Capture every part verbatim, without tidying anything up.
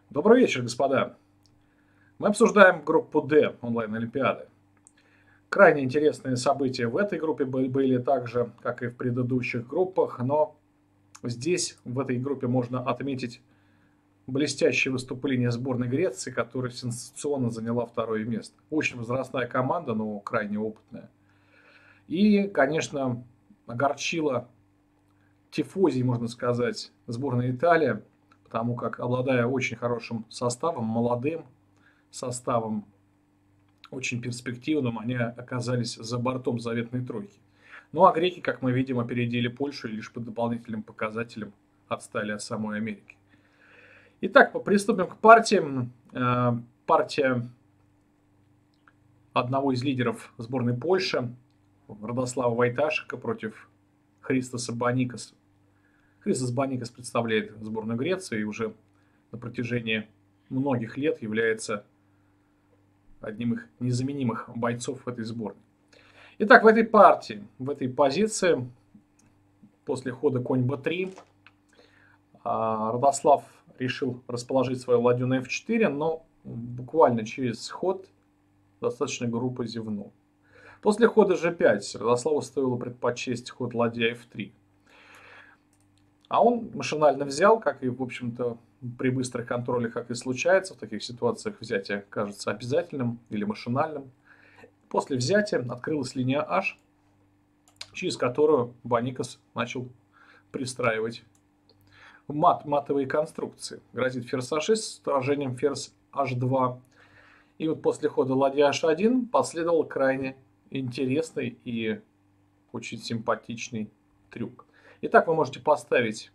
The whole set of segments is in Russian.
Добрый вечер, господа. Мы обсуждаем группу D онлайн-олимпиады. Крайне интересные события в этой группе были так же, как и в предыдущих группах, но здесь, в этой группе, можно отметить блестящее выступление сборной Греции, которая сенсационно заняла второе место. Очень возрастная команда, но крайне опытная. И, конечно, огорчила тифозией, можно сказать, сборная Италии, потому как, обладая очень хорошим составом, молодым составом, очень перспективным, они оказались за бортом заветной тройки. Ну а греки, как мы видим, опередили Польшу и лишь по дополнительным показателям отстали от самой Америки. Итак, приступим к партиям. Партия одного из лидеров сборной Польши, Радослава Вайташика, против Христоса Баникаса. Христос Баникас представляет сборную Греции и уже на протяжении многих лет является одним из незаменимых бойцов в этой сборной. Итак, в этой партии, в этой позиции, после хода конь бэ три, Радослав решил расположить свою ладью на эф четыре, но буквально через ход достаточно грубо зевнул. После хода же пять Радославу стоило предпочесть ход ладья эф три. А он машинально взял, как и, в общем-то, при быстрых контролях, как и случается, в таких ситуациях взятие кажется обязательным или машинальным. После взятия открылась линия H, через которую Баникас начал пристраивать мат, матовые конструкции. Грозит ферзь а шесть с отражением ферзь аш два. И вот после хода ладья аш один последовал крайне интересный и очень симпатичный трюк. Итак, вы можете поставить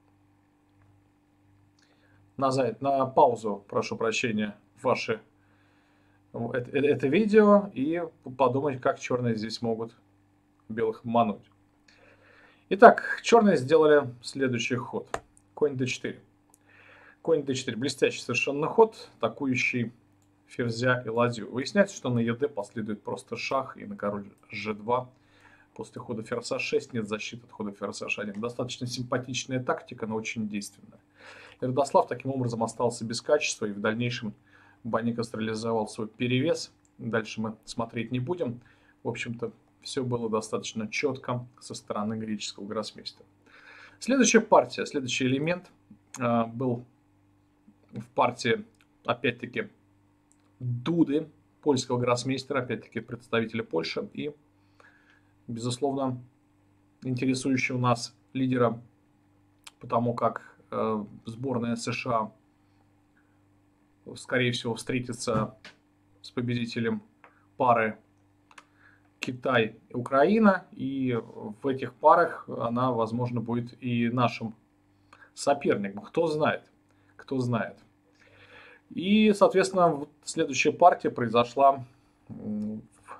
на, на паузу, прошу прощения, ваше это, это видео и подумать, как черные здесь могут белых мануть. Итак, черные сделали следующий ход. Конь дэ четыре. Конь дэ четыре. Блестящий совершенно ход, атакующий ферзя и ладью. Выясняется, что на е дэ последует просто шах, и на король же два. После хода ферзь а шесть нет защиты от хода ферзь аш один. Достаточно симпатичная тактика, но очень действенная. И Радослав таким образом остался без качества, и в дальнейшем Баникас реализовал свой перевес. Дальше мы смотреть не будем. В общем-то, все было достаточно четко со стороны греческого гроссмейстера. Следующая партия, следующий элемент э, был в партии, опять-таки, Дуды, польского гроссмейстера, опять-таки представителя Польши, и, безусловно, интересующего нас лидера, потому как э, сборная США, скорее всего, встретится с победителем пары Китай и Украина, и в этих парах она, возможно, будет и нашим соперником. Кто знает, кто знает. И, соответственно, следующая партия произошла в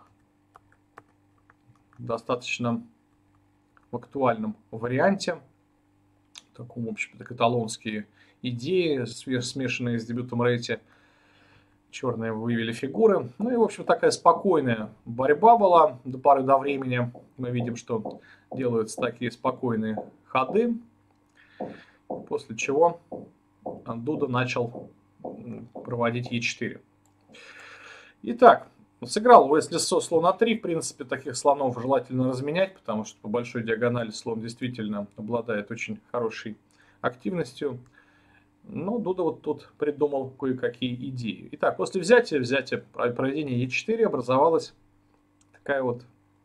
достаточно в актуальном варианте. В таком, в общем-то, каталонские идеи, смешанные с дебютом Рейти. Черные вывели фигуры. Ну и, в общем, такая спокойная борьба была до поры до времени. Мы видим, что делаются такие спокойные ходы. После чего Дуда начал проводить е четыре. Итак, сыграл если слон а три. В принципе, таких слонов желательно разменять, потому что по большой диагонали слон действительно обладает очень хорошей активностью. Но Дуда вот тут придумал кое-какие идеи. Итак, после взятия, взятия проведения е четыре образовалась такая вот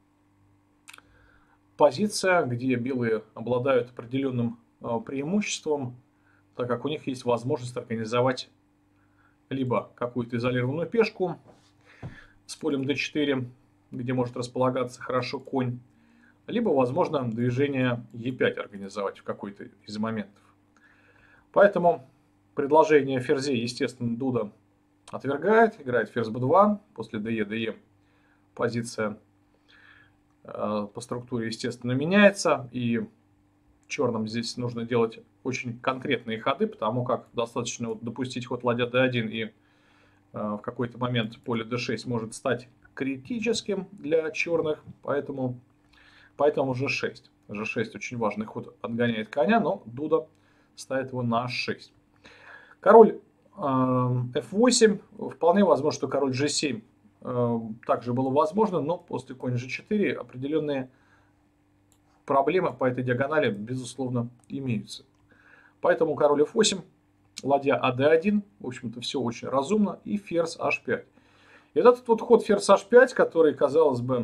позиция, где белые обладают определенным преимуществом, так как у них есть возможность организовать либо какую-то изолированную пешку с полем дэ четыре, где может располагаться хорошо конь, либо, возможно, движение е пять организовать в какой-то из моментов. Поэтому предложение ферзей, естественно, Дуда отвергает, играет ферзь бэ два, после дэ дэ позиция э, по структуре, естественно, меняется, и черным здесь нужно делать очень конкретные ходы, потому как достаточно вот допустить ход ладья дэ один, и э, в какой-то момент поле дэ шесть может стать критическим для черных, поэтому, поэтому же шесть. же шесть очень важный ход, отгоняет коня, но Дуда ставит его на аш шесть. Король эф восемь. Вполне возможно, что король же семь также было возможно, но после конь же четыре определенные проблемы по этой диагонали, безусловно, имеются. Поэтому король эф восемь, ладья а дэ один, в общем-то, все очень разумно, и ферзь аш пять. И этот вот ход ферзь аш пять, который, казалось бы,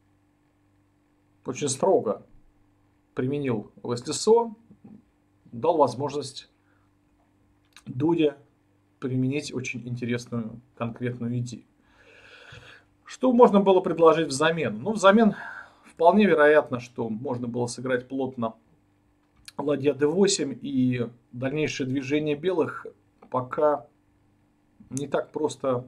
очень строго применил Лесли Со, дал возможность Дуде применить очень интересную конкретную идею. Что можно было предложить взамен? Ну, взамен вполне вероятно, что можно было сыграть плотно ладья дэ восемь, и дальнейшее движение белых пока не так просто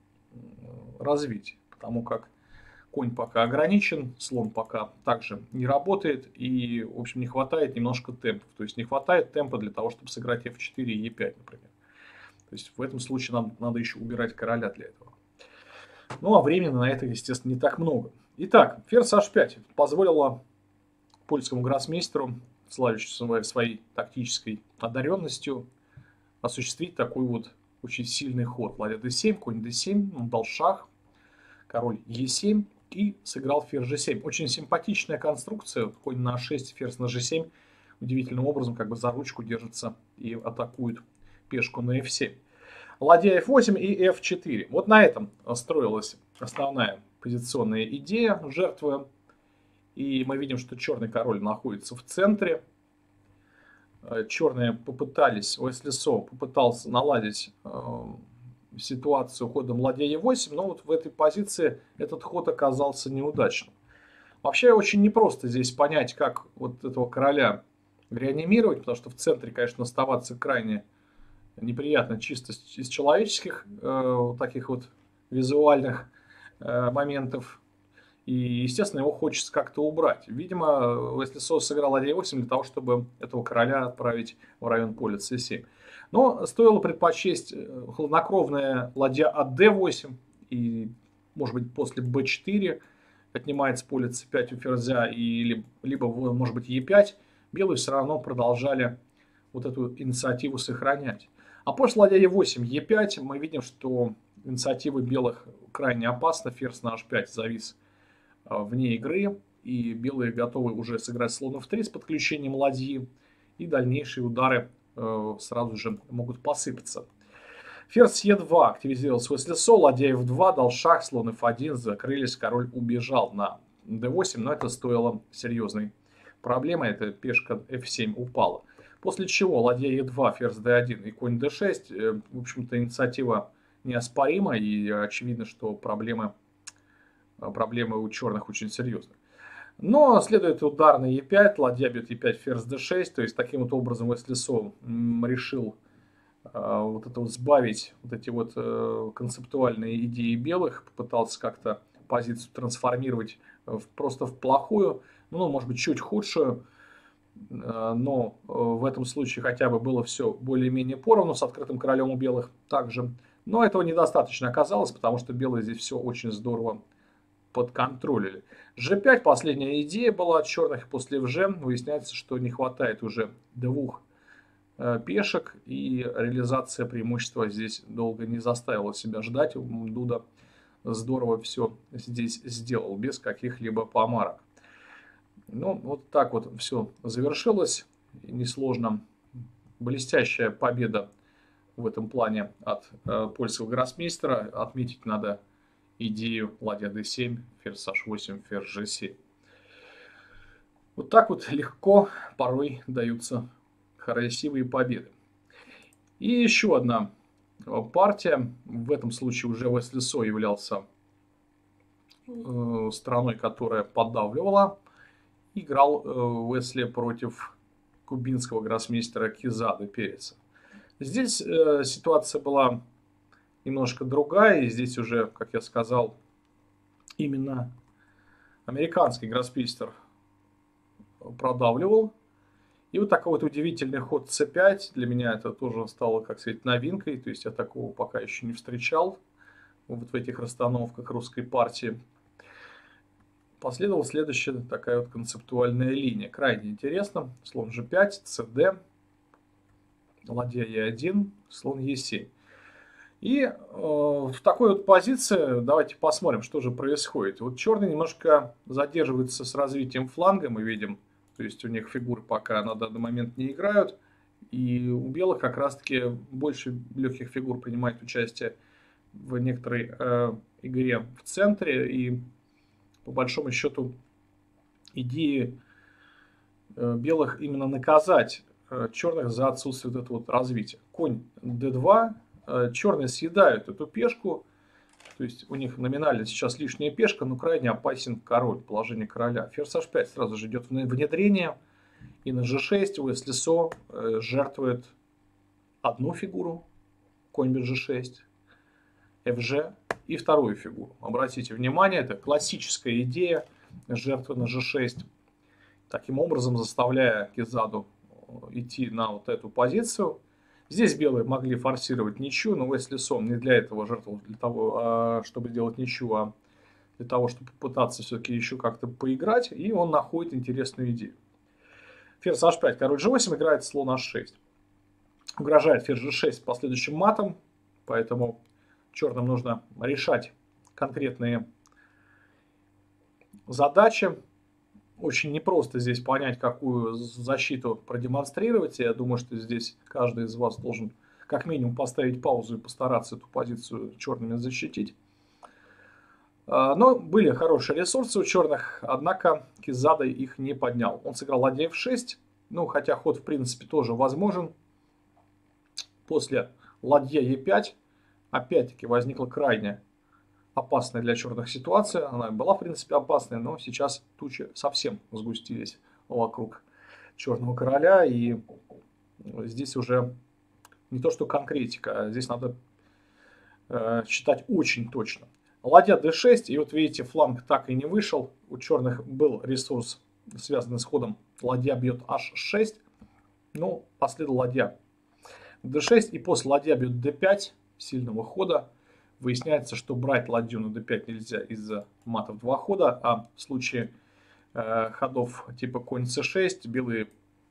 развить, потому как конь пока ограничен, слон пока также не работает, и, в общем, не хватает немножко темпов. То есть не хватает темпа для того, чтобы сыграть эф четыре и е пять, например. То есть в этом случае нам надо еще убирать короля для этого. Ну, а времени на это, естественно, не так много. Итак, ферзь аш пять позволило польскому гроссмейстеру, славящемуся своей тактической одаренностью, осуществить такой вот очень сильный ход. Ладья дэ семь, конь дэ семь, он дал шах, король е семь и сыграл ферзь же семь. Очень симпатичная конструкция. Конь на а шесть, ферзь на же семь удивительным образом как бы за ручку держится и атакует пешку на эф семь. Ладья эф восемь и эф четыре. Вот на этом строилась основная позиционная идея жертвы. И мы видим, что черный король находится в центре. Черные попытались, Лесли Со попытался наладить э, ситуацию ходом ладья е восемь, но вот в этой позиции этот ход оказался неудачным. Вообще очень непросто здесь понять, как вот этого короля реанимировать, потому что в центре, конечно, оставаться крайне неприятно чисто из человеческих э, таких вот визуальных э, моментов. И, естественно, его хочется как-то убрать. Видимо, Лесли Со сыграл ладья е восемь для того, чтобы этого короля отправить в район поля цэ семь. Но стоило предпочесть хладнокровная ладья а дэ восемь. И, может быть, после бэ четыре отнимается поле цэ пять у ферзя, и либо, может быть, е пять. Белые все равно продолжали вот эту инициативу сохранять. А после ладья е восемь, е пять мы видим, что инициатива белых крайне опасна. Ферзь на аш пять завис вне игры, и белые готовы уже сыграть слон эф три с подключением ладьи, и дальнейшие удары э, сразу же могут посыпаться. Ферзь е два активизировался Лесли Со, ладья эф два, дал шах, слон эф один, закрылись, король убежал на дэ восемь, но это стоило серьезной проблемы, эта пешка эф семь упала. После чего ладья е два, ферзь дэ один и конь дэ шесть, э, в общем-то, инициатива неоспорима, и очевидно, что проблемы Проблемы у черных очень серьезные. Но следует удар на е пять, ладья бьет е пять, ферзь дэ шесть. То есть таким вот образом Лесли Со решил э, вот это вот сбавить вот эти вот э, концептуальные идеи белых. Попытался как-то позицию трансформировать в, просто в плохую, ну, может быть, чуть худшую. Э, но э, в этом случае хотя бы было все более-менее поровну с открытым королем у белых также. Но этого недостаточно оказалось, потому что белые здесь все очень здорово подконтролили. же пять, последняя идея была от черных, после эф же выясняется, что не хватает уже двух э, пешек, и реализация преимущества здесь долго не заставила себя ждать. Дуда здорово все здесь сделал, без каких-либо помарок. Ну, вот так вот все завершилось, несложно. Блестящая победа в этом плане от э, польского гроссмейстера. Отметить надо идею ладья дэ семь, ферзь аш восемь, ферзь же семь. Вот так вот легко порой даются красивые победы. И еще одна партия. В этом случае уже Лесли Со являлся э, страной, которая поддавливала. Играл э, Лесли против кубинского гроссмейстера Кизада Переца. Здесь э, ситуация была немножко другая, и здесь уже, как я сказал, именно американский гроссмейстер продавливал. И вот такой вот удивительный ход цэ пять, для меня это тоже стало, как сказать, новинкой, то есть я такого пока еще не встречал вот в этих расстановках русской партии. Последовала следующая такая вот концептуальная линия, крайне интересно, слон же пять, цэ дэ, ладья е один, слон е семь. И э, в такой вот позиции давайте посмотрим, что же происходит. Вот черные немножко задерживаются с развитием фланга, мы видим. То есть у них фигуры пока на данный момент не играют. И у белых как раз-таки больше легких фигур принимает участие в некоторой э, игре в центре. И по большому счету идеи э, белых именно наказать э, черных за отсутствие вот этого вот развития. Конь дэ два. Черные съедают эту пешку, то есть у них номинально сейчас лишняя пешка, но крайне опасен король, положение короля. Ферзь аш пять сразу же идет внедрение, и на жэ шесть у эс лесо жертвует одну фигуру, конь бэ жэ шесть, эф жэ и вторую фигуру. Обратите внимание, это классическая идея жертвы на жэ шесть, таким образом заставляя Кизаду идти на вот эту позицию. Здесь белые могли форсировать ничью, но если сон не для этого жертвовал, для того, чтобы сделать ничью, а для того, чтобы попытаться все-таки еще как-то поиграть, и он находит интересную идею. Ферзь аш пять, король жэ восемь, играет слон аш шесть. Угрожает ферзь жэ шесть последующим матом, поэтому черным нужно решать конкретные задачи. Очень непросто здесь понять, какую защиту продемонстрировать. Я думаю, что здесь каждый из вас должен как минимум поставить паузу и постараться эту позицию черными защитить. Но были хорошие ресурсы у черных, однако Кизада их не поднял. Он сыграл ладья эф шесть, ну хотя ход в принципе тоже возможен. После ладья е пять опять-таки возникла крайне опасная для черных ситуация. Она была, в принципе, опасной, но сейчас тучи совсем сгустились вокруг черного короля. И здесь уже не то, что конкретика, а здесь надо э, считать очень точно. Ладья дэ шесть, и вот видите, фланг так и не вышел. У черных был ресурс, связанный с ходом ладья бьет аш шесть. Ну, последовала ладья дэ шесть, и после ладья бьет дэ пять, сильного хода. Выясняется, что брать ладью на дэ пять нельзя из-за матов два хода, а в случае э, ходов типа конь цэ шесть белые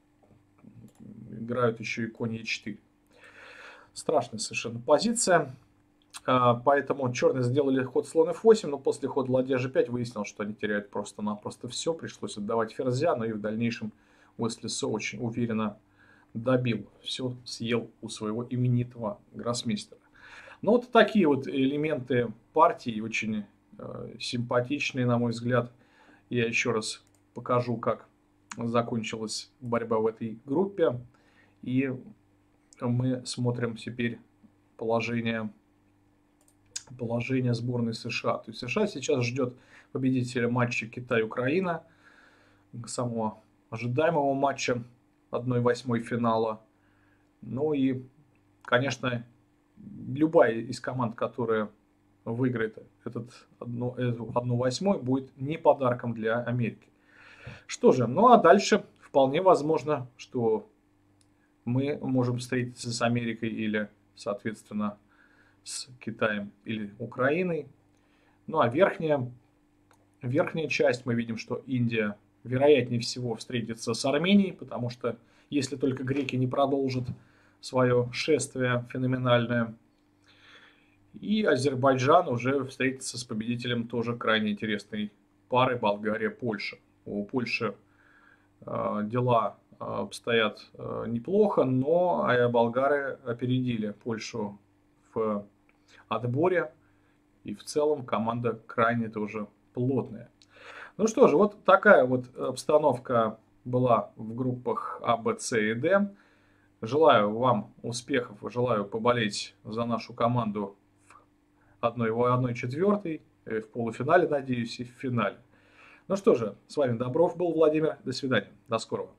играют еще и конь е четыре. Страшная совершенно позиция. Э, поэтому черные сделали ход слон эф восемь, но после хода ладья жэ пять выяснилось, что они теряют просто-напросто все. Пришлось отдавать ферзя, но и в дальнейшем эс лесо очень уверенно добил. Все съел у своего именитого гроссмейстера. Ну, вот такие вот элементы партии, очень э, симпатичные, на мой взгляд. Я еще раз покажу, как закончилась борьба в этой группе. И мы смотрим теперь положение, положение сборной США. То есть США сейчас ждет победителя матча Китай-Украина, самого ожидаемого матча одной восьмой финала. Ну и, конечно, любая из команд, которая выиграет этот одну восьмую, будет не подарком для Америки. Что же, ну а дальше вполне возможно, что мы можем встретиться с Америкой или, соответственно, с Китаем или Украиной. Ну а верхняя, верхняя часть, мы видим, что Индия вероятнее всего встретится с Арменией, потому что если только греки не продолжат свое шествие феноменальное. И Азербайджан уже встретится с победителем тоже крайне интересной пары Болгария-Польша. У Польши э, дела э, обстоят э, неплохо, но э, болгары опередили Польшу в отборе. И в целом команда крайне тоже плотная. Ну что же, вот такая вот обстановка была в группах А, Б, С и Д. Желаю вам успехов, желаю поболеть за нашу команду в одной четвертой, в полуфинале, надеюсь, и в финале. Ну что же, с вами Добров был Владимир. До свидания. До скорого.